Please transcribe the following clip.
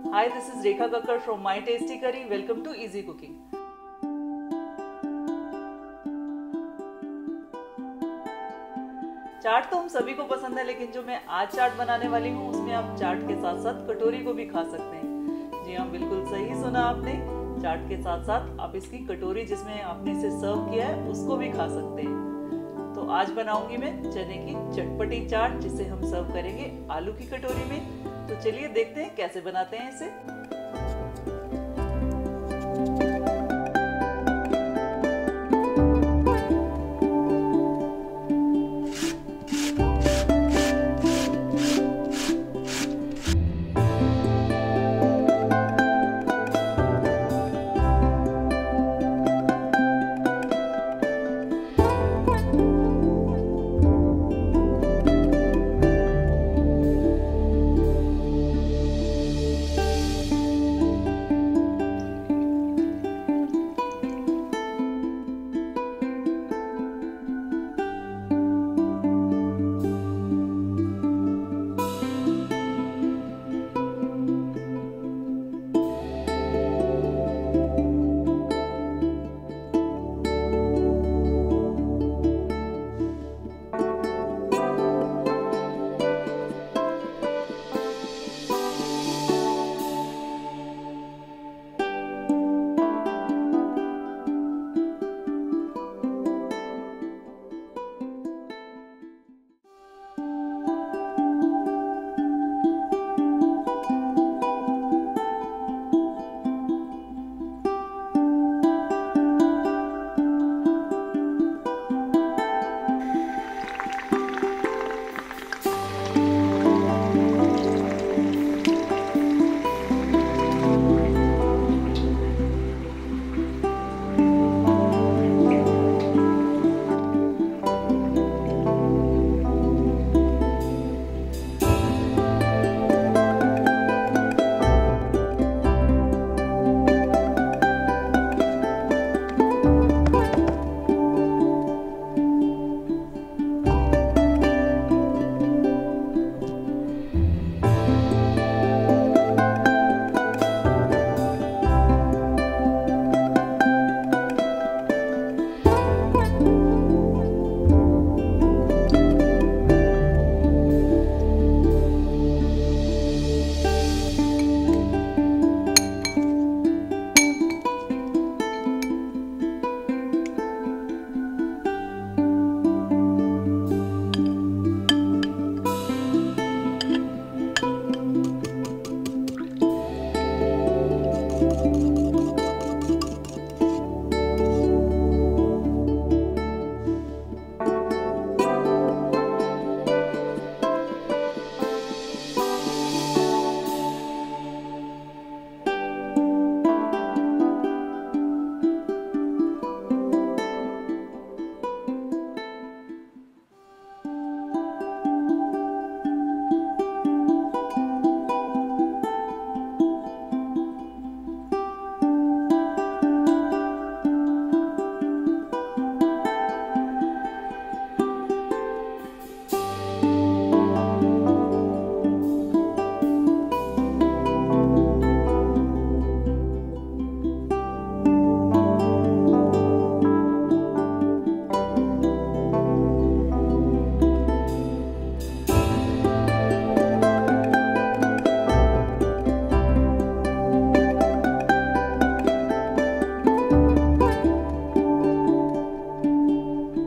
Hi, this is Rekha Kakkar from My Tasty Curry. Welcome to Easy Cooking. चाट तो हम सभी को पसंद है, लेकिन जो मैं आज चाट बनाने वाली हूँ उसमें आप चाट के साथ साथ कटोरी को भी खा सकते हैं। जी हाँ, बिल्कुल सही सुना आपने। चाट के साथ साथ आप इसकी कटोरी जिसमें आपने इसे सर्व किया है उसको भी खा सकते हैं। तो आज बनाऊंगी मैं चने की चटपटी चाट, जिसे हम सर्व करेंगे आलू की कटोरी में। तो चलिए देखते हैं कैसे बनाते हैं इसे।